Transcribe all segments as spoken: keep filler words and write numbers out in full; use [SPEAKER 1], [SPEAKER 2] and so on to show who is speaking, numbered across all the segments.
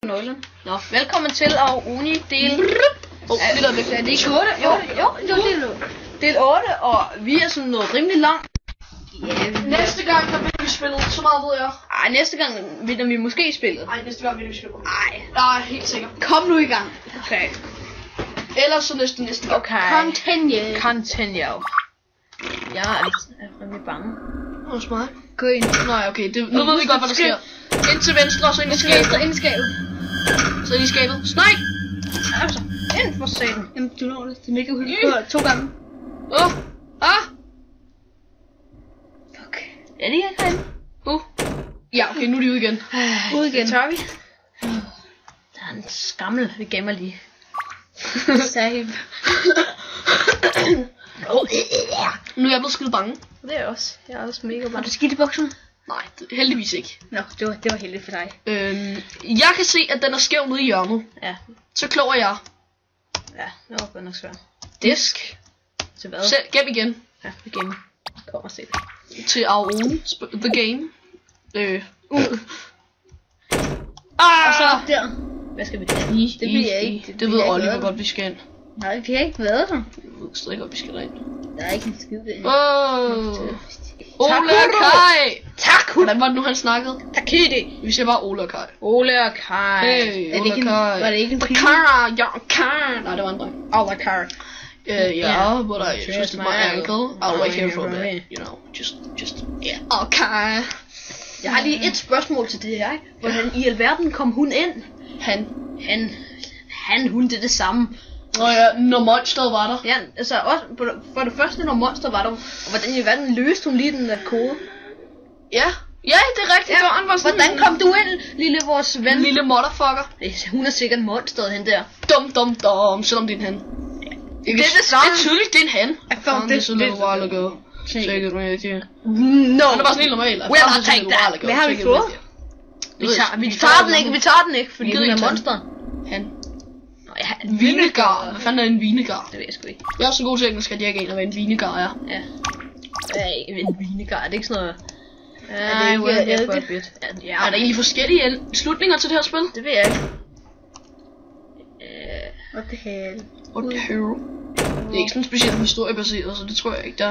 [SPEAKER 1] nøglen. Nå, velkommen til Aoni del...
[SPEAKER 2] Åh, oh, det der væk.
[SPEAKER 1] Er det ikke otte? Jo, jo, det var del otte. Del otte, og vi er sådan noget rimelig langt.
[SPEAKER 2] Ja, næste gang, der vil vi spille, så meget ved jeg.
[SPEAKER 1] Ej, næste gang vinder vi måske spillet.
[SPEAKER 2] Nej, næste gang vil vi spille.
[SPEAKER 1] Nej.
[SPEAKER 2] Nej, helt sikkert.
[SPEAKER 1] Kom nu i gang. Okay.
[SPEAKER 2] Ellers så næste næste gang.
[SPEAKER 1] Okay.
[SPEAKER 2] Continue.
[SPEAKER 1] Continue. Jeg er lidt rimelig bange.
[SPEAKER 2] Hos mig.
[SPEAKER 1] Gå ind.
[SPEAKER 2] Nej, okay, det, nu ved vi godt, hvad der sker. Ind til venstre, så ind i skabet.
[SPEAKER 1] Ind i skabet.
[SPEAKER 2] Så ind i skabet. Snej!
[SPEAKER 1] Altså, ind for satan. Jamen, du når det. Det er mega uhyggeligt. Du har to gange.
[SPEAKER 2] Åh! Oh. Ah!
[SPEAKER 1] Fuck. Er de ikke herinde?
[SPEAKER 2] Uh. Ja, okay, nu er de ude igen.
[SPEAKER 1] Ude igen. Det tør vi. Der er en skammel, vi gemmer lige. Sahib.
[SPEAKER 2] Nu er jeg blevet skide bange.
[SPEAKER 1] Det er jeg også. Jeg er også mega bange. Har du skidt i bukserne?
[SPEAKER 2] Nej, det, heldigvis ikke.
[SPEAKER 1] Nå, det var, det var heldigt for dig.
[SPEAKER 2] Øhm, jeg kan se, at den er skæv nede i hjørnet.
[SPEAKER 1] Ja.
[SPEAKER 2] Så kloger jeg.
[SPEAKER 1] Ja, det var godt nok svært.
[SPEAKER 2] Disk.
[SPEAKER 1] Til hvad?
[SPEAKER 2] Selv, gem igen.
[SPEAKER 1] Ja, vi gemmer. Kom og se det.
[SPEAKER 2] Til Aoni. The game. Øh.
[SPEAKER 1] Uh.
[SPEAKER 2] Ah!
[SPEAKER 1] Og så der. Hvad skal vi der? Det bliver jeg ikke.
[SPEAKER 2] Det, det ved Olli, hvor godt vi skal ind.
[SPEAKER 1] Nej, vi har ikke været der.
[SPEAKER 2] Jeg ved stadig godt, vi skal derind.
[SPEAKER 1] Der er ikke en skid derinde.
[SPEAKER 2] Åh! Ole og Kai!
[SPEAKER 1] Tak!
[SPEAKER 2] Hvordan var det nu, han snakkede?
[SPEAKER 1] Takiti!
[SPEAKER 2] Vi siger bare Ole og Kai.
[SPEAKER 1] Ole og Kai.
[SPEAKER 2] Hey, Ole og Kai.
[SPEAKER 1] Var det ikke en pige?
[SPEAKER 2] Kai, ja, Kai. Nej, det var en dreng.
[SPEAKER 1] Ole og Kai.
[SPEAKER 2] Uh, yeah, but I twisted my ankle. I'll wait here for a bit. You know, just, just, yeah. Okay.
[SPEAKER 1] Jeg har lige et spørgsmål til det her. Hvordan i alverden kom hun ind?
[SPEAKER 2] Han.
[SPEAKER 1] Han. Han, hun, det er det samme.
[SPEAKER 2] Nå ja, når monsteret var der.
[SPEAKER 1] Ja, altså også, for det første, når monster var der. Og hvordan i alverden løste hun lige den der kode?
[SPEAKER 2] Ja. Ja, det er rigtigt.
[SPEAKER 1] Ja, var sådan, hvordan kom du ind, lille vores ven?
[SPEAKER 2] Lille motherfucker.
[SPEAKER 1] Hun er sikkert monsteret, hende der.
[SPEAKER 2] Dum, dum, dum, selvom det er en han.
[SPEAKER 1] Det er det samme.
[SPEAKER 2] Det er tydeligt, det er en han.
[SPEAKER 1] I found this
[SPEAKER 2] a little while ago. Take it with you.
[SPEAKER 1] No.
[SPEAKER 2] Han er bare sådan helt normal.
[SPEAKER 1] We are not take that. Hvad har vi fået? Vi tager, vi tager den ikke, vi tager den ikke, fordi hun er monster.
[SPEAKER 2] Han. En vinegar. Hvad fanden er en vinegar?
[SPEAKER 1] Det ved jeg sgu ikke.
[SPEAKER 2] Jeg er så god til engelsk, at jeg ikke aner, hvad en vinegar er.
[SPEAKER 1] Ja. Ja, en vinegar, er det ikke sådan noget...
[SPEAKER 2] Ja, det er ikke
[SPEAKER 1] eddike.
[SPEAKER 2] Ja, er der egentlig forskellige slutninger til det her spil?
[SPEAKER 1] Det ved jeg ikke. What the hell?
[SPEAKER 2] What the hell? Det er ikke sådan specielt historiebaseret, så det tror jeg ikke, der er.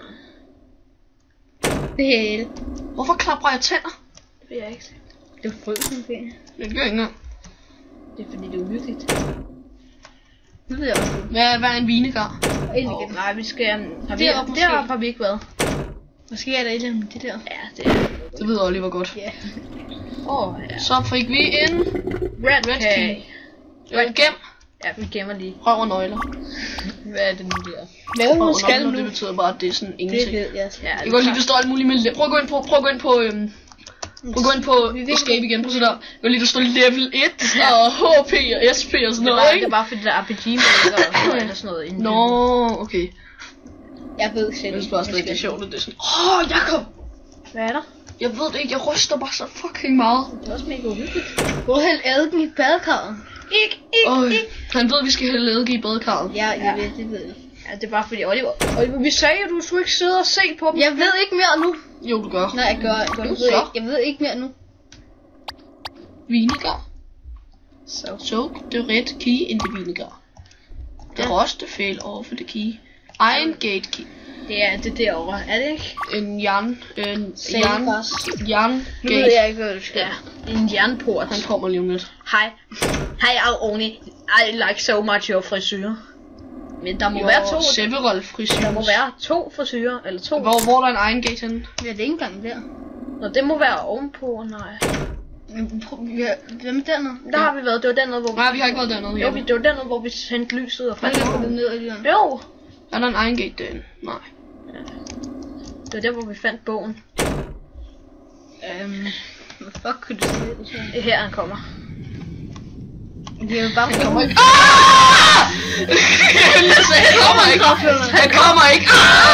[SPEAKER 1] Det hell.
[SPEAKER 2] Hvorfor klapper jeg tænder?
[SPEAKER 1] Det ved jeg ikke. Det er frøsen, det.
[SPEAKER 2] Det gør ikke engang.
[SPEAKER 1] Det er fordi, det er uhyggeligt. Det ved jeg også.
[SPEAKER 2] Hvad, hvad er en vinegar?
[SPEAKER 1] Oh. Nej, vi skal... Har vi, deroppe der har vi ikke været. Måske er der et eller andet det der. Ja, det er...
[SPEAKER 2] Det ved Oliver godt.
[SPEAKER 1] Ja. Åh, oh, ja.
[SPEAKER 2] Så fik vi en...
[SPEAKER 1] Red, Red key. key.
[SPEAKER 2] Red gem.
[SPEAKER 1] Ja, vi gemmer lige.
[SPEAKER 2] Røv og nøgler.
[SPEAKER 1] Hvad er det nu der? Hvad skal nu?
[SPEAKER 2] Det betyder bare, at det er sådan ingenting.
[SPEAKER 1] Det er yes. Ja,
[SPEAKER 2] jeg kan godt lide, det står alt muligt med... Prøv at gå ind på... Prøv at gå ind på... Øhm, prøv at gå ind på escape igen. Prøv så der. Jeg kan lige, der står level et og H P og S P og sådan noget, ikke?
[SPEAKER 1] Det er bare fordi, der er R P G-mænd eller sådan noget.
[SPEAKER 2] Nå, okay.
[SPEAKER 1] Jeg ved selv.
[SPEAKER 2] Det er bare slet ikke sjovt, at det er sådan... Åh, oh, Jakob!
[SPEAKER 1] Hvad er der?
[SPEAKER 2] Jeg ved det ikke, jeg ryster bare så fucking meget.
[SPEAKER 1] Det er også mega uhyggeligt. Gå og hælde adken i badekarret. Ik, ik,
[SPEAKER 2] Øj,
[SPEAKER 1] ik.
[SPEAKER 2] han ved, at vi skal hælde eddike i badekarret.
[SPEAKER 1] Ja, jeg ved, det ved jeg. Ja, det er bare fordi Oliver... Oliver, vi sagde jo, du skulle ikke sidde og se på dem. Jeg ved ikke mere nu.
[SPEAKER 2] Jo, du gør.
[SPEAKER 1] Nej, jeg gør. Jeg, gør. Jeg, ved, ikke, jeg ved ikke mere nu.
[SPEAKER 2] Vinegar.
[SPEAKER 1] So.
[SPEAKER 2] Soak the red key in the vinegar. The ja. Rust fell off the key. Iron gate key.
[SPEAKER 1] Det er det derovre, er det ikke?
[SPEAKER 2] En jern... En jern... Jern gate.
[SPEAKER 1] Nu ved jeg ikke, hvad du skal. Ja. En jernport.
[SPEAKER 2] Han kommer lige om lidt.
[SPEAKER 1] Hej. Hej, Aoni. I like so much your frisyr. Men der må
[SPEAKER 2] your
[SPEAKER 1] være to.
[SPEAKER 2] Several frisyrer.
[SPEAKER 1] Der må være to frisyrer, eller to.
[SPEAKER 2] Hvor, hvor er der en iron gate henne?
[SPEAKER 1] Ja, det er ikke engang der. Nå, det må være ovenpå, nej. Hvad med dernede? Der har vi været, det var dernede, hvor vi...
[SPEAKER 2] Nej, vi har ikke været dernede.
[SPEAKER 1] Jo, vi, det var dernede, hvor vi sendte lyset og fandt
[SPEAKER 2] det
[SPEAKER 1] ned i den. Jo!
[SPEAKER 2] Er der en iron gate derinde? Nej.
[SPEAKER 1] Ja. Det var der, hvor vi fandt bogen. Øhm... Hvad fuck kunne du sige det? Her han kommer. Det er jo bare...
[SPEAKER 2] Han kommer ikke. Aaaaah! Han kommer ikke. Han kommer ikke.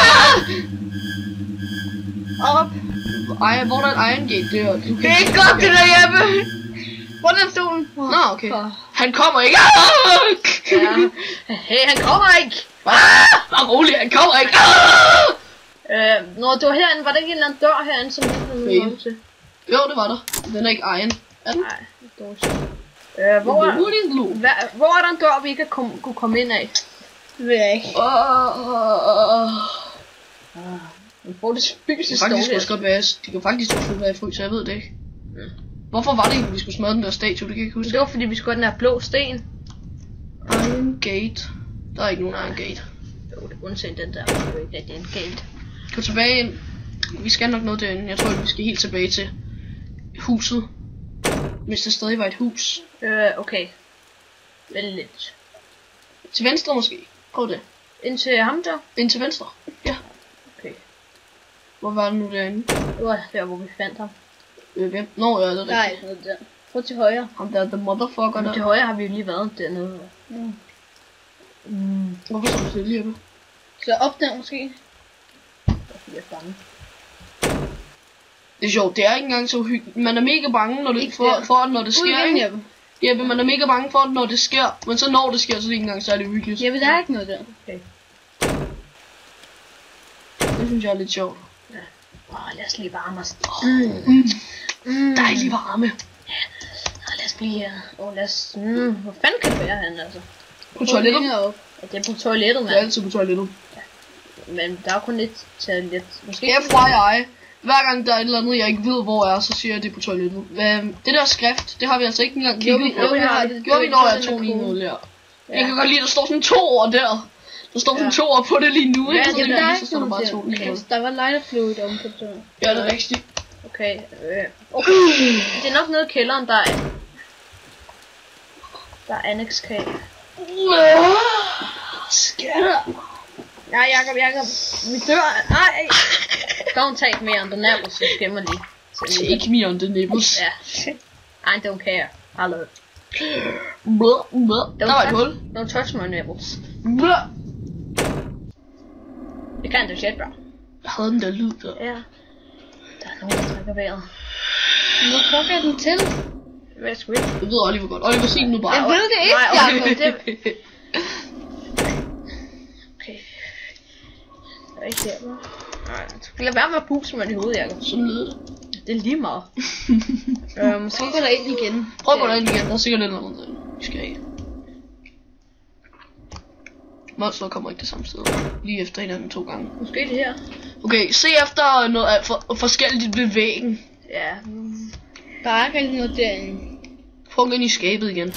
[SPEAKER 1] Op!
[SPEAKER 2] Ej, hvor er der en iron gate der?
[SPEAKER 1] Det er ikke godt, det der, Jeppe! Hvor er den stolen?
[SPEAKER 2] Nå, okay. Han kommer ikke.
[SPEAKER 1] Ja. Hey, han kommer ikke!
[SPEAKER 2] Bare rolig, han kommer ikke.
[SPEAKER 1] Øh, når du var herinde, var der ikke en eller anden dør herinde, som vi havde noget til?
[SPEAKER 2] Jo, det var der. Den er ikke iron. Er den?
[SPEAKER 1] Nej, det er dårligt. Øh, hvor, er,
[SPEAKER 2] Hvor er din blod?
[SPEAKER 1] hva, hvor er der en dør, vi ikke kom, kunne komme ind af?
[SPEAKER 3] Det ved jeg ikke.
[SPEAKER 2] Åh,
[SPEAKER 1] Vi får det
[SPEAKER 2] det
[SPEAKER 1] fysisk
[SPEAKER 2] kan faktisk
[SPEAKER 1] dårligt.
[SPEAKER 2] også godt være, de kan faktisk også være i fryg, så jeg ved det ikke. Hvorfor var det egentlig, vi skulle smadre den der statue? Det kan jeg ikke huske.
[SPEAKER 1] Det var fordi, vi skulle have den her blå sten.
[SPEAKER 2] Iron Gate. Der er ikke nogen Iron Gate.
[SPEAKER 1] Jo, det er undtagen den der. Det er ikke rigtig en gate.
[SPEAKER 2] Gå tilbage ind. Vi skal nok noget derinde. Jeg tror, vi skal helt tilbage til huset. Hvis det stadig var et hus.
[SPEAKER 1] Øh, okay. Vent lidt.
[SPEAKER 2] Til venstre måske. Prøv det.
[SPEAKER 1] Ind til ham der?
[SPEAKER 2] Ind til venstre. Ja.
[SPEAKER 1] Okay.
[SPEAKER 2] Hvor var det nu derinde?
[SPEAKER 1] Det var der, hvor vi fandt ham.
[SPEAKER 2] Øh, hvem? Nå, ja, det er
[SPEAKER 3] Der er
[SPEAKER 2] rigtigt.
[SPEAKER 3] ikke noget der. Prøv til højre.
[SPEAKER 2] Ham der, the motherfucker
[SPEAKER 1] Men
[SPEAKER 2] der.
[SPEAKER 1] til højre har vi jo lige været dernede.
[SPEAKER 3] Mm.
[SPEAKER 1] Mm.
[SPEAKER 2] Hvorfor står du stille, Jeppe?
[SPEAKER 3] Så op der måske.
[SPEAKER 1] Jeg er bange.
[SPEAKER 2] Det er sjovt, det er ikke engang så hyggeligt. Man er mega bange, når det,
[SPEAKER 3] Ikke
[SPEAKER 2] for,
[SPEAKER 3] der.
[SPEAKER 2] for, når det
[SPEAKER 3] Ud
[SPEAKER 2] sker,
[SPEAKER 3] igen,
[SPEAKER 2] ikke?
[SPEAKER 3] Jeppe.
[SPEAKER 2] Jeppe, man er mega bange for, når det sker. Men så når det sker, så er det ikke engang særlig hyggeligt.
[SPEAKER 3] Jeppe, der er ikke noget der.
[SPEAKER 1] Okay.
[SPEAKER 2] Det synes jeg er lidt sjovt.
[SPEAKER 1] Åh, lad os lige varme os.
[SPEAKER 2] Mm.
[SPEAKER 1] Mm.
[SPEAKER 2] Dejlig varme.
[SPEAKER 1] Åh, lad os blive her. Åh, lad os... Mm. Hvor fanden kan det være han, altså?
[SPEAKER 2] På toilettet.
[SPEAKER 3] Længere op.
[SPEAKER 1] Ja, det er på toilettet,
[SPEAKER 2] Det er
[SPEAKER 1] mand.
[SPEAKER 2] altid på toilettet.
[SPEAKER 1] Men der er kun et toilet. Måske
[SPEAKER 2] F Y I. Hver gang der er et eller andet, jeg ikke ved, hvor er, så siger jeg det på toilettet. Øhm, det der skrift, det har vi altså ikke engang
[SPEAKER 3] Jo,
[SPEAKER 2] kigget
[SPEAKER 3] vi,
[SPEAKER 2] på.
[SPEAKER 3] jo, vi har det.
[SPEAKER 2] Gjorde vi,
[SPEAKER 3] Det
[SPEAKER 2] når
[SPEAKER 3] er
[SPEAKER 2] jeg
[SPEAKER 3] sådan
[SPEAKER 2] tog
[SPEAKER 3] en
[SPEAKER 2] lige
[SPEAKER 3] kode.
[SPEAKER 2] noget der.
[SPEAKER 1] Ja.
[SPEAKER 2] Jeg kan godt lide, at der står sådan to ord der. Der står sådan
[SPEAKER 1] Ja.
[SPEAKER 2] to ord på det lige nu, ikke?
[SPEAKER 1] Ja,
[SPEAKER 2] Så
[SPEAKER 1] det
[SPEAKER 2] det
[SPEAKER 1] er
[SPEAKER 2] er
[SPEAKER 3] Der er
[SPEAKER 2] lige, så
[SPEAKER 3] ikke
[SPEAKER 2] står der
[SPEAKER 3] noget
[SPEAKER 2] bare to
[SPEAKER 3] der.
[SPEAKER 2] lige
[SPEAKER 3] Okay, der var lighter fluid om på toget.
[SPEAKER 2] Ja, det er rigtigt.
[SPEAKER 1] Okay, øh, okay. Det er nok nede i kælderen, der er... Der er Annex Cave.
[SPEAKER 2] Skatter.
[SPEAKER 1] Ja, Jacob, Jacob. Vi dør. Ej. Don't take me on the napples. Så skæmmer lige.
[SPEAKER 2] Take me on the nipples.
[SPEAKER 1] Ja. I don't care. Hello.
[SPEAKER 2] Blah, blah. Der var et hul.
[SPEAKER 1] Don't touch my nipples.
[SPEAKER 2] Blah.
[SPEAKER 1] Det kan du shit, bro.
[SPEAKER 2] Jeg havde den der lyd der.
[SPEAKER 1] Ja. Der er nogen, der trækker vejret.
[SPEAKER 3] Hvor fuck er den til?
[SPEAKER 1] Hvad skal vi?
[SPEAKER 2] Jeg ved Oliver godt. Oliver, sig den nu bare.
[SPEAKER 3] Jeg ved det ikke,
[SPEAKER 1] Nej,
[SPEAKER 3] Jacob.
[SPEAKER 1] okay, det... Okay. Der er ikke der, bro. Nej, du skal lade være med at puste mig i hovedet, Jacob.
[SPEAKER 2] Sådan lyder det.
[SPEAKER 1] Det er lige meget. øhm,
[SPEAKER 3] Så går der ind igen.
[SPEAKER 2] Prøv at gå derind igen. Der er sikkert et eller andet derinde. Vi skal af. Monster kommer ikke det samme sted. Lige efter hinanden to gange.
[SPEAKER 1] måske det her.
[SPEAKER 2] Okay, se efter noget af for, forskelligt ved væggen.
[SPEAKER 1] Ja.
[SPEAKER 3] Der er ikke rigtig noget derinde.
[SPEAKER 2] Prøv at gå ind i skabet igen.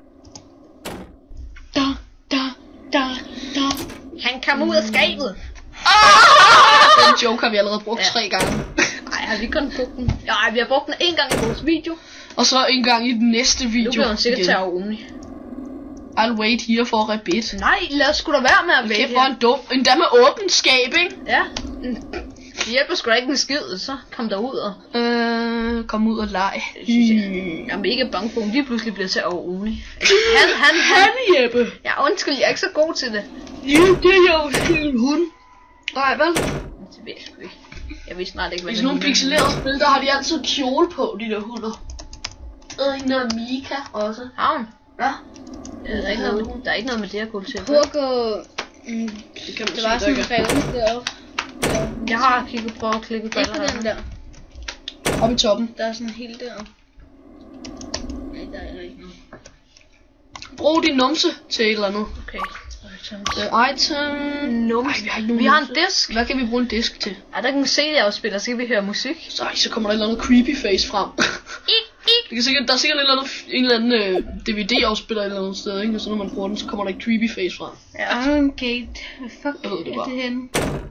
[SPEAKER 3] Da, da, da, da.
[SPEAKER 1] Han kom ud af skabet.
[SPEAKER 2] Den joke har vi allerede brugt
[SPEAKER 1] Ja.
[SPEAKER 2] tre gange.
[SPEAKER 1] Nej, har vi kun brugt den? Nej, vi har brugt den en gang i vores video.
[SPEAKER 2] Og så en gang i den næste video.
[SPEAKER 1] Nu bliver han sikkert
[SPEAKER 2] igen.
[SPEAKER 1] til at Omni.
[SPEAKER 2] I'll wait here for a bit.
[SPEAKER 1] Nej, lad os sgu da være med at
[SPEAKER 2] Kæft,
[SPEAKER 1] vælge.
[SPEAKER 2] hvor en dum. Endda med åbent skab, ikke?
[SPEAKER 1] Ja. Det hjælper sgu da ikke en skid, så kom der ud og...
[SPEAKER 2] Øh, kom ud og leg.
[SPEAKER 1] Det synes jeg. Jeg er mega bange for, at hun lige pludselig bliver til at Omni. Han, han, han.
[SPEAKER 2] Han, Jeppe.
[SPEAKER 1] Ja, undskyld, jeg er ikke så god til det.
[SPEAKER 2] Ja, det er jo en hund. Nej, hvad?
[SPEAKER 1] Det ved jeg sgu ikke. Jeg vidste snart ikke, hvad
[SPEAKER 2] I
[SPEAKER 1] det
[SPEAKER 2] sådan nogle
[SPEAKER 1] var.
[SPEAKER 2] pixelerede spil, der har de altid kjole på, de der hunder. Og en der Mika også.
[SPEAKER 1] Havn.
[SPEAKER 2] Ja.
[SPEAKER 1] Ja, der, er ikke noget, der er ikke noget med det at gå til.
[SPEAKER 3] Prøv at gå... Mm,
[SPEAKER 2] Det kan man
[SPEAKER 3] der var sådan en revne deroppe. Der.
[SPEAKER 1] Jeg har kigget på at klikke på
[SPEAKER 3] Ikke på den der.
[SPEAKER 2] Oppe i toppen.
[SPEAKER 3] Der er sådan helt deroppe. Nej, der er ikke noget.
[SPEAKER 2] Brug din numse til et eller andet.
[SPEAKER 1] Okay.
[SPEAKER 2] Uh, item.
[SPEAKER 1] Nums.
[SPEAKER 2] Ej, vi har ikke nogen
[SPEAKER 1] Vi har en
[SPEAKER 2] numse.
[SPEAKER 1] disk.
[SPEAKER 2] Hvad kan vi bruge en disk til?
[SPEAKER 1] Ej, der kan man se, at jeg spiller, så kan vi høre musik.
[SPEAKER 2] Så, så kommer der et eller andet creepy face frem. Det kan sikkert, der er sikkert et eller andet, en eller anden øh, D V D-afspiller et eller andet sted, ikke? Og så når man bruger den, så kommer der et creepy face frem.
[SPEAKER 1] Ja.
[SPEAKER 3] Iron Gate. Hvad fuck
[SPEAKER 2] Jeg ved det
[SPEAKER 3] er
[SPEAKER 2] bare.
[SPEAKER 3] det henne?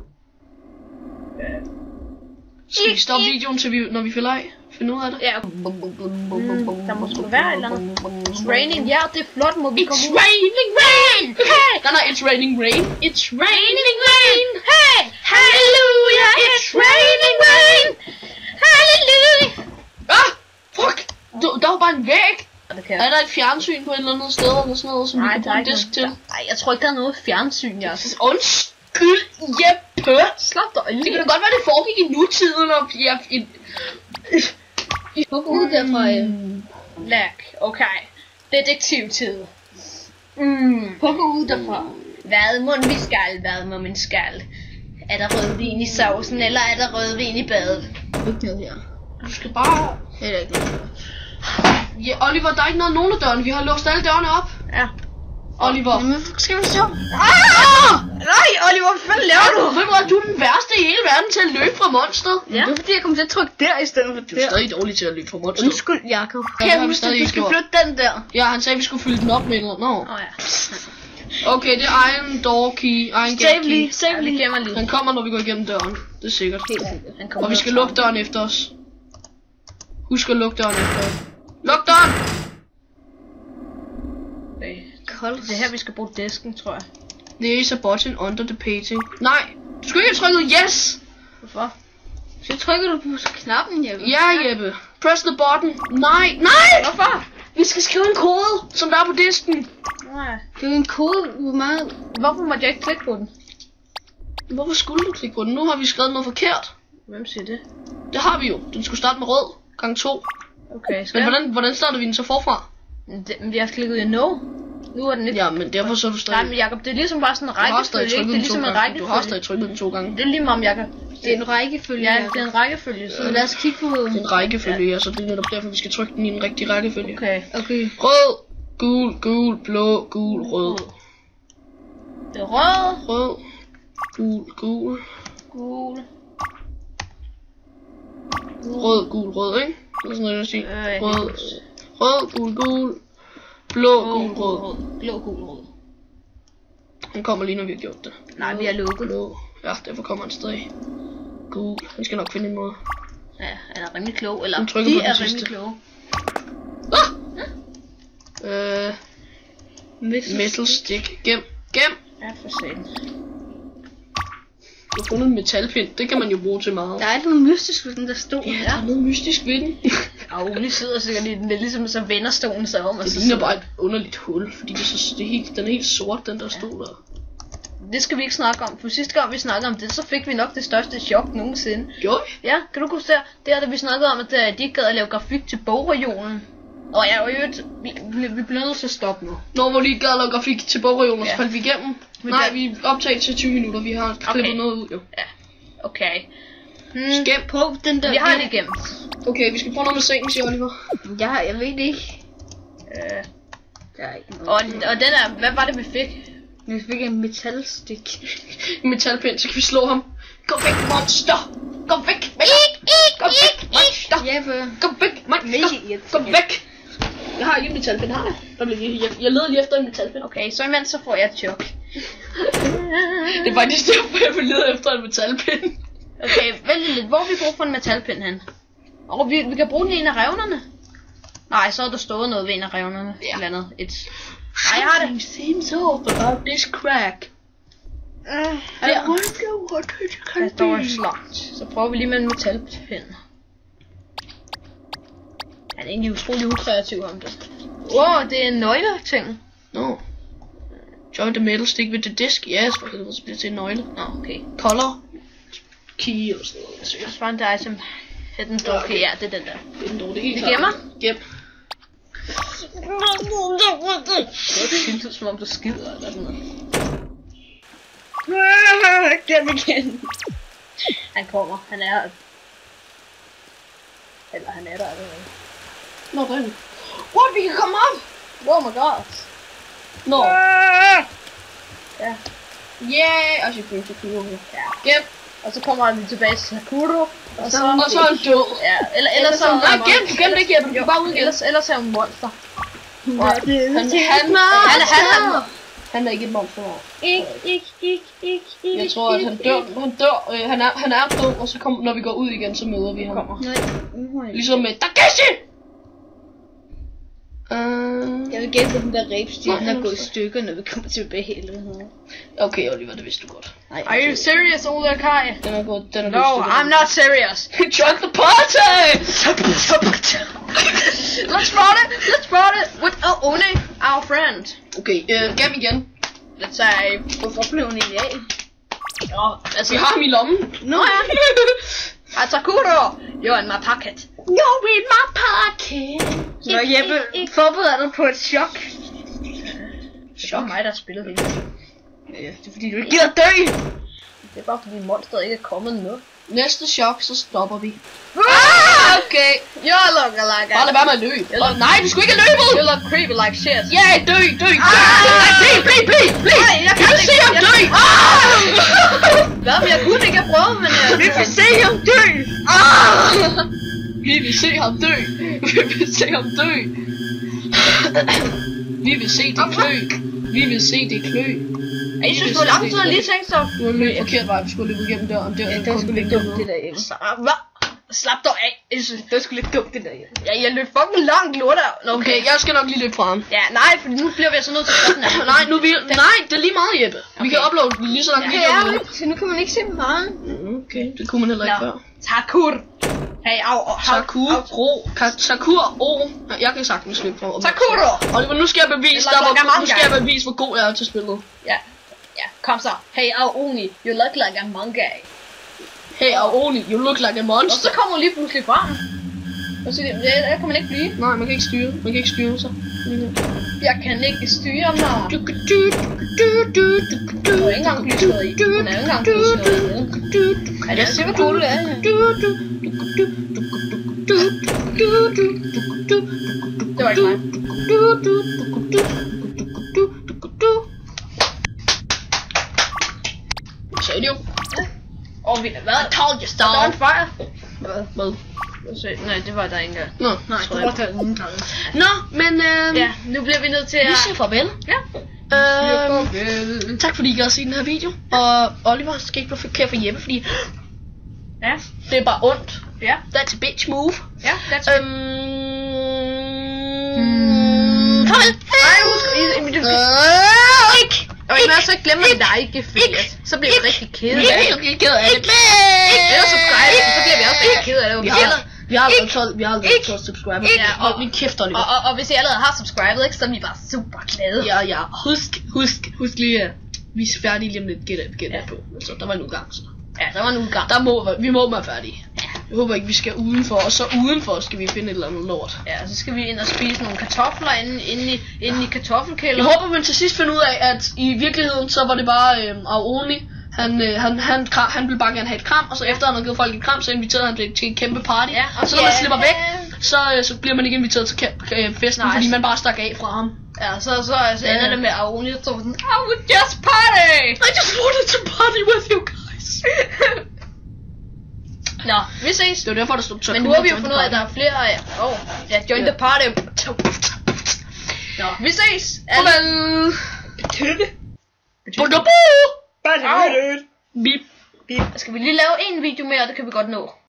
[SPEAKER 2] Skal vi stoppe videoen, til vi, når vi fælder af? Finde ud af det?
[SPEAKER 1] Ja. Mm, der må sgu være et eller andet. It's raining. Ja, det er flot, må vi komme
[SPEAKER 2] It's
[SPEAKER 1] ud.
[SPEAKER 2] raining rain! Hey! Nej, nej, it's raining rain. It's raining rain! Hey! Hallelujah! It's raining rain! Hallelujah! Ah! Fuck! Der, der var bare en væg!
[SPEAKER 1] Og det kan
[SPEAKER 2] Er der et fjernsyn på et eller andet sted, eller sådan noget, som vi
[SPEAKER 1] Nej,
[SPEAKER 2] kan
[SPEAKER 1] der er
[SPEAKER 2] bruge en
[SPEAKER 1] ikke
[SPEAKER 2] disk til?
[SPEAKER 1] noget. Nej, jeg tror ikke, der er noget fjernsyn, jeg.
[SPEAKER 2] Undskyld, Jeppe!
[SPEAKER 1] Slap dig
[SPEAKER 2] Det kan
[SPEAKER 1] lige.
[SPEAKER 2] da godt være, det foregik i nutiden, og jeg... I,
[SPEAKER 3] Prøv at gå ud derfra, ja.
[SPEAKER 1] Lærk. Okay. Detektivtid. Mm.
[SPEAKER 3] Prøv at gå ud derfra.
[SPEAKER 1] Hvad må vi skal? Hvad må man skal? Er der rødvin i sovsen, eller er der rødvin i badet?
[SPEAKER 3] Ikke noget her.
[SPEAKER 2] du skal bare...
[SPEAKER 3] Heller ikke noget her.
[SPEAKER 2] Ja, Oliver, der er ikke noget nogen af dørene. Vi har låst alle dørene op.
[SPEAKER 1] Ja.
[SPEAKER 2] Oliver.
[SPEAKER 1] Jamen, skal vi se. Ah! Nej, Oliver, hvad fanden laver du?
[SPEAKER 2] Ved du hvad, du er den værste i hele verden til at løbe fra monsteret.
[SPEAKER 1] Ja. Det er fordi, jeg kom til at trykke der i stedet for der.
[SPEAKER 2] Du er stadig dårlig til at løbe fra monsteret.
[SPEAKER 1] Undskyld, Jakob.
[SPEAKER 2] Ja,
[SPEAKER 1] Kan jeg
[SPEAKER 2] har vi
[SPEAKER 1] huske,
[SPEAKER 2] stadig
[SPEAKER 1] at du
[SPEAKER 2] ikke
[SPEAKER 1] skal
[SPEAKER 2] gjort.
[SPEAKER 1] flytte den der?
[SPEAKER 2] Ja, han sagde, at vi skulle fylde den op med noget. Nå.
[SPEAKER 1] Åh oh, ja.
[SPEAKER 2] Okay, det er egen door key, egen gate
[SPEAKER 1] Save
[SPEAKER 2] key.
[SPEAKER 1] lige, save lige. Ja, lige.
[SPEAKER 2] Han kommer, når vi går igennem døren. Det er sikkert.
[SPEAKER 1] Helt sikkert. Han kommer
[SPEAKER 2] Og vi skal lukke døren efter os. Husk at lukke døren efter os. Luk døren!
[SPEAKER 1] Koldt. Det er her, vi skal bruge disken, tror jeg.
[SPEAKER 2] There is a button under the painting. Nej, du skulle ikke have trykket yes!
[SPEAKER 1] Hvorfor? Så trykker du på knappen, Jeppe.
[SPEAKER 2] Ja, Jeppe. Press the button. Nej, nej!
[SPEAKER 1] Hvorfor?
[SPEAKER 2] Vi skal skrive en kode, som der er på disken.
[SPEAKER 1] Nej.
[SPEAKER 3] Det er jo en kode, hvor meget...
[SPEAKER 1] Hvorfor måtte jeg ikke klikke på den?
[SPEAKER 2] Hvorfor skulle du klikke på den? Nu har vi skrevet noget forkert.
[SPEAKER 1] Hvem siger det?
[SPEAKER 2] Det har vi jo. Den skulle starte med rød. Gang to.
[SPEAKER 1] Okay, skal
[SPEAKER 2] Men
[SPEAKER 1] jeg?
[SPEAKER 2] hvordan, hvordan starter vi den så forfra?
[SPEAKER 1] Det, vi har klikket i no. Nu er den ikke...
[SPEAKER 2] Ja, men derfor så er du
[SPEAKER 1] Nej,
[SPEAKER 2] stadig...
[SPEAKER 1] men Jacob, det er ligesom bare sådan en
[SPEAKER 2] Du har stadig
[SPEAKER 1] rækkefølge, ikke? Det er
[SPEAKER 2] trykket den to
[SPEAKER 1] ligesom en
[SPEAKER 2] gange. Du
[SPEAKER 1] rækkefølge.
[SPEAKER 2] har stadig trykket den to gange.
[SPEAKER 1] Det er lige meget, Jacob.
[SPEAKER 3] Det er en rækkefølge.
[SPEAKER 1] Ja,
[SPEAKER 3] Jacob.
[SPEAKER 1] det er en rækkefølge. Så
[SPEAKER 3] Så lad os kigge på...
[SPEAKER 2] Det er en rækkefølge, ja, så det er netop derfor, vi skal trykke den i en rigtig rækkefølge.
[SPEAKER 1] Okay.
[SPEAKER 3] Okay.
[SPEAKER 2] Rød, gul, gul, blå, gul, rød.
[SPEAKER 1] Det er rød,
[SPEAKER 2] Rød, gul, gul.
[SPEAKER 1] gul.
[SPEAKER 2] Rød, gul, rød, ikke? Eller sådan noget, jeg vil sige.
[SPEAKER 1] Øh, jeg
[SPEAKER 2] Rød,
[SPEAKER 1] kan ikke
[SPEAKER 2] rød, gul, gul. Blå, gul, rød.
[SPEAKER 1] Blå, gul, rød.
[SPEAKER 2] Han kommer lige, når vi har gjort det.
[SPEAKER 1] Nej, vi har lukket.
[SPEAKER 2] Blå. Ja, derfor kommer han stadig. Gul. Han skal nok finde en måde.
[SPEAKER 1] Ja, han er rimelig klog, eller
[SPEAKER 2] Han trykker
[SPEAKER 1] de
[SPEAKER 2] på den
[SPEAKER 1] er
[SPEAKER 2] sidste.
[SPEAKER 1] rimelig kloge.
[SPEAKER 2] Ah! Øh,
[SPEAKER 3] Metal.
[SPEAKER 2] metal stick. Gem. Gem.
[SPEAKER 1] Ja, for satan.
[SPEAKER 2] Du har fundet en metalpind. Det kan man jo bruge til meget.
[SPEAKER 3] Der er noget mystisk ved den der stol.
[SPEAKER 2] Ja, der er noget mystisk ved den.
[SPEAKER 1] Og Ole sidder sikkert i den, det er ligesom så vender stolen sig om. Og
[SPEAKER 2] Det
[SPEAKER 1] så
[SPEAKER 2] ligner
[SPEAKER 1] sidder-
[SPEAKER 2] bare et underligt hul, fordi det er, så, det er helt, den er helt sort, den der stol der.
[SPEAKER 1] Det skal vi ikke snakke om, for sidste gang vi snakkede om det, så fik vi nok det største chok nogensinde.
[SPEAKER 2] Gjorde vi?
[SPEAKER 1] Ja, kan du huske der? Det er da vi snakkede om, at øh, de ikke gad at lave grafik til bogregionen. Og ja, og i øvrigt, vi, vi, vi bliver nødt til at stoppe nu.
[SPEAKER 2] Når hvor lige gad lave grafik til bogregioner,
[SPEAKER 1] Ja.
[SPEAKER 2] så faldt vi igennem.
[SPEAKER 1] Men
[SPEAKER 2] Nej,
[SPEAKER 1] der-
[SPEAKER 2] vi optager til tyve minutter, vi har klippet
[SPEAKER 1] Okay.
[SPEAKER 2] noget ud jo.
[SPEAKER 1] Ja, okay. Hmm,
[SPEAKER 2] Gem.
[SPEAKER 3] Prøv den der...
[SPEAKER 1] vi har det igennem.
[SPEAKER 2] Okay, vi skal prøve noget med sengen, siger Oliver.
[SPEAKER 3] Ja, jeg ved det ikke.
[SPEAKER 1] Øh,
[SPEAKER 3] Der er ikke noget.
[SPEAKER 1] og, og den er, hvad var det vi fik?
[SPEAKER 3] Vi fik en metalstik.
[SPEAKER 2] En metalpind, så kan vi slå ham. Gå væk, monster! Gå væk, væk! Gå væk, monster!
[SPEAKER 3] Jeppe.
[SPEAKER 2] Gå væk, monster! Gå væk! Jeg har ikke en metalpind, har jeg? Der blev lige, jeg, jeg leder lige efter en metalpind.
[SPEAKER 1] Okay, så imens så får jeg et chok.
[SPEAKER 2] Det er faktisk derfor, jeg vil lede efter en metalpind.
[SPEAKER 1] Okay, vent lidt, hvor har vi brug for en metalpind hen? Og vi, vi kan bruge den i en af revnerne. Nej, så er der stået noget ved en af revnerne.
[SPEAKER 2] Ja.
[SPEAKER 1] Ja. Eller andet. Et... Ej, jeg har det.
[SPEAKER 2] Seems off about this crack.
[SPEAKER 1] Uh,
[SPEAKER 2] I wonder what it
[SPEAKER 1] Der
[SPEAKER 2] can
[SPEAKER 1] står
[SPEAKER 2] be.
[SPEAKER 1] slot. Så prøver vi lige med en metalpind. Han er egentlig utrolig ukreativ om det. Wow, det er en nøgle-ting.
[SPEAKER 2] No. Join the metal stick with the disc. Yes, for helvede, så bliver det til en nøgle.
[SPEAKER 1] Nå, okay.
[SPEAKER 2] Color. Key eller sådan noget. Altså,
[SPEAKER 1] Let's find the item. Hidden door. Okay, ja, det er den der.
[SPEAKER 2] det er den dog, det er helt
[SPEAKER 1] Vi
[SPEAKER 2] klart.
[SPEAKER 1] gemmer?
[SPEAKER 2] Gem.
[SPEAKER 1] Det synes ud som om du skider eller sådan noget.
[SPEAKER 3] Gem igen.
[SPEAKER 1] Han kommer. Han er... Eller han er der allerede.
[SPEAKER 2] Nå, der er den. What, vi kan komme op!
[SPEAKER 1] Oh my god.
[SPEAKER 2] Nå.
[SPEAKER 1] Ja.
[SPEAKER 2] Yeah! Og så får vi til Kuro.
[SPEAKER 1] Ja.
[SPEAKER 2] Gem.
[SPEAKER 1] Og så kommer han lige tilbage til Sakuro. Og så...
[SPEAKER 2] Og så er han død.
[SPEAKER 1] Ja, eller, eller så...
[SPEAKER 2] Nej, gem, du gem det ikke, Jeppe. Du kan bare ud igen.
[SPEAKER 1] Ellers, ellers er han en monster.
[SPEAKER 3] Ja, det
[SPEAKER 2] Han, han,
[SPEAKER 1] Han er, han er...
[SPEAKER 2] han er ikke et monster.
[SPEAKER 3] Ikke, ikke, ikke, ikke, ikke.
[SPEAKER 2] Jeg tror, at han dør. Han dør. Øh, han, er, han er død, og så kommer, når vi går ud igen, så møder vi ham.
[SPEAKER 1] Kommer.
[SPEAKER 3] Nej.
[SPEAKER 2] Ligesom med Takeshi! Uh,
[SPEAKER 3] Jeg vil gætte på den der ræbstil,
[SPEAKER 2] Nej,
[SPEAKER 3] den er
[SPEAKER 2] jeg
[SPEAKER 3] gået i
[SPEAKER 2] forstår.
[SPEAKER 3] stykker, når vi kommer tilbage i helvede.
[SPEAKER 2] okay, Oliver, det vidste du godt.
[SPEAKER 3] Nej,
[SPEAKER 1] Are you serious, Ole Kai?
[SPEAKER 2] Den er gået, den er
[SPEAKER 1] No,
[SPEAKER 2] gået i stykker.
[SPEAKER 1] I'm not serious.
[SPEAKER 2] Chuck the party!
[SPEAKER 1] Let's run it. Let's run it with oh, One, our friend.
[SPEAKER 2] Okay, øh, gem igen.
[SPEAKER 1] Let's say.
[SPEAKER 3] hvorfor blev hun egentlig af?
[SPEAKER 1] Oh, altså,
[SPEAKER 2] Vi har ham i lommen.
[SPEAKER 1] Nå ja. Atakuro, you're in my pocket.
[SPEAKER 2] You're in my pocket.
[SPEAKER 3] Nå Jeppe, forbered dig på et chok.
[SPEAKER 1] Det er bare mig, der har spillet det.
[SPEAKER 3] Ja, det er fordi du ikke gider dø.
[SPEAKER 1] Det er bare fordi monsteret ikke er kommet nu.
[SPEAKER 2] Næste chok, så stopper vi.
[SPEAKER 1] Ah!
[SPEAKER 2] Okay.
[SPEAKER 1] You look like
[SPEAKER 2] Bare lad være med at løbe. Oh, nej, du skulle ikke have løbet!
[SPEAKER 1] You look creepy like shit.
[SPEAKER 2] Ja, yeah, dø, dø, dø! Nej, bliv, bliv, bliv, bliv!
[SPEAKER 1] Nej, jeg kan
[SPEAKER 2] Jeg vil
[SPEAKER 1] ikke-
[SPEAKER 2] se ham
[SPEAKER 1] jeg-
[SPEAKER 2] dø! Ah!
[SPEAKER 1] Hvad, men jeg kunne ikke have prøvet, men... Uh,
[SPEAKER 2] Vi vil se ham dø! Ah! Vi vil se ham dø! Vi vil se ham dø! Vi vil se det klø! Vi vil se det klø!
[SPEAKER 1] jeg synes, hvor lang tid har jeg lige tænkt så.
[SPEAKER 2] Du har løbet forkert vej, vi skulle løbe igennem døren. Det var kun
[SPEAKER 3] lidt dumt, det der hjemme.
[SPEAKER 1] Hvad? Slap dog af. Jeg synes, det var sgu lidt dumt, det der. Ja, jeg løb fucking langt lort af. Nå,
[SPEAKER 2] Okay, jeg skal nok lige løbe fra ham.
[SPEAKER 1] Ja, nej, for nu bliver vi så nødt til at stoppe den.
[SPEAKER 2] Nej, nu vil nej, det er lige meget, Jeppe. Vi kan uploade lige så langt video.
[SPEAKER 1] Ja,
[SPEAKER 2] vi vil.
[SPEAKER 1] så nu kan man ikke se meget.
[SPEAKER 2] Okay, det kunne man heller ikke før.
[SPEAKER 1] Takur. Hey, au, au,
[SPEAKER 2] Sakur, ro, Ka- Sakur, o. Jeg kan sagtens løbe fra.
[SPEAKER 1] Takuro.
[SPEAKER 2] Og nu skal jeg bevise,
[SPEAKER 1] Eller
[SPEAKER 2] der, hvor,
[SPEAKER 1] Lagamanga.
[SPEAKER 2] nu skal jeg bevise, hvor god jeg er til spillet.
[SPEAKER 1] Ja, ja, kom så. Hey, au, Oni, you look like a monkey.
[SPEAKER 2] Hey, Aoni, you look like a
[SPEAKER 1] Og
[SPEAKER 2] monster.
[SPEAKER 1] så kommer hun lige pludselig frem. Og så det, der kan man ikke blive.
[SPEAKER 2] Nej, man kan ikke styre. Man kan ikke styre sig.
[SPEAKER 1] Jeg kan ikke styre mig.
[SPEAKER 2] Du kan du du du du du.
[SPEAKER 1] Du er ikke engang blevet slået i. Hun er ikke engang blevet slået i. Er det sikkert cool, det er? Det var ikke mig.
[SPEAKER 2] Sagde det jo.
[SPEAKER 1] Og vi, hvad?
[SPEAKER 2] I told you,
[SPEAKER 1] Der var en
[SPEAKER 2] Star.
[SPEAKER 1] fejl.
[SPEAKER 2] Hvad? Hvad?
[SPEAKER 1] Nej, det var der ikke engang.
[SPEAKER 2] Nå,
[SPEAKER 1] Nej,
[SPEAKER 2] tror
[SPEAKER 1] det
[SPEAKER 2] jeg.
[SPEAKER 1] var der ingen gang.
[SPEAKER 2] Nå, men øh,
[SPEAKER 1] Ja, nu bliver vi nødt til
[SPEAKER 2] vi
[SPEAKER 1] at...
[SPEAKER 2] siger farvel.
[SPEAKER 1] Ja.
[SPEAKER 2] Øh, tak fordi I gad at se den her video. Og Oliver skal ikke blive kære for Jeppe, fordi
[SPEAKER 1] Ja.
[SPEAKER 2] det er bare ondt.
[SPEAKER 1] Ja.
[SPEAKER 2] That's a bitch move.
[SPEAKER 1] Ja, that's
[SPEAKER 2] Øhm...
[SPEAKER 1] Hmm.
[SPEAKER 2] Farvel.
[SPEAKER 1] Nej, husk, I, I, du skal...
[SPEAKER 2] Øh, ikke.
[SPEAKER 1] Og I må også ikke glemme dig, ikke? Fordi
[SPEAKER 2] Ikke.
[SPEAKER 1] at, så bliver vi rigtig kede
[SPEAKER 2] Vi er
[SPEAKER 1] af det.
[SPEAKER 2] helt vildt ked af det.
[SPEAKER 1] Eller subscribe, så bliver vi også rigtig kede af det.
[SPEAKER 2] Vi
[SPEAKER 1] Hvis I
[SPEAKER 2] har,
[SPEAKER 1] allerede-
[SPEAKER 2] vi har allerede tolv, vi har allerede tolv subscribers.
[SPEAKER 1] Ja,
[SPEAKER 2] Hold
[SPEAKER 1] og-
[SPEAKER 2] min kæft, Oliver.
[SPEAKER 1] Og, og, og hvis I allerede har subscribet, ikke, så er vi bare super glade.
[SPEAKER 2] Ja, ja. Husk, husk, husk lige, at vi er færdige lige om lidt. Get up, get
[SPEAKER 1] Ja.
[SPEAKER 2] up på. Så der var en udgang, så.
[SPEAKER 1] Ja, der var en udgang.
[SPEAKER 2] Der må, vi må være færdige. Jeg håber ikke, vi skal udenfor. Og så udenfor skal vi finde et eller andet lort.
[SPEAKER 1] Ja, så skal vi ind og spise nogle kartofler inde, inde, i, inde i kartoffelkælderen.
[SPEAKER 2] Jeg håber, man til sidst finder ud af, at i virkeligheden, så var det bare øh, Aoni. Han, øh, han, han, kram, han ville bare gerne have et kram, og så efter han havde givet folk et kram, så inviterede han til, til en kæmpe party.
[SPEAKER 1] Ja,
[SPEAKER 2] og så når man
[SPEAKER 1] ja.
[SPEAKER 2] slipper væk, så, øh, så bliver man ikke inviteret til kæ- øh, festen,
[SPEAKER 1] Nej,
[SPEAKER 2] fordi
[SPEAKER 1] så-
[SPEAKER 2] man bare stak af fra ham.
[SPEAKER 1] Ja, så, så, så ender
[SPEAKER 2] Ja.
[SPEAKER 1] det med Aoni, der tror sådan, I would just party!
[SPEAKER 2] I just wanted to party with you guys.
[SPEAKER 1] Nå, vi ses.
[SPEAKER 2] Det var derfor, der stod Takur.
[SPEAKER 1] Men nu har vi jo fundet ud af, at der er flere af jer. Åh, ja, join the party. Nå, vi ses.
[SPEAKER 2] Farvel.
[SPEAKER 3] Betyder
[SPEAKER 2] Budabu.
[SPEAKER 3] Bare
[SPEAKER 1] Au.
[SPEAKER 3] det.
[SPEAKER 2] Bip.
[SPEAKER 1] Skal vi lige lave en video mere, det kan vi godt nå.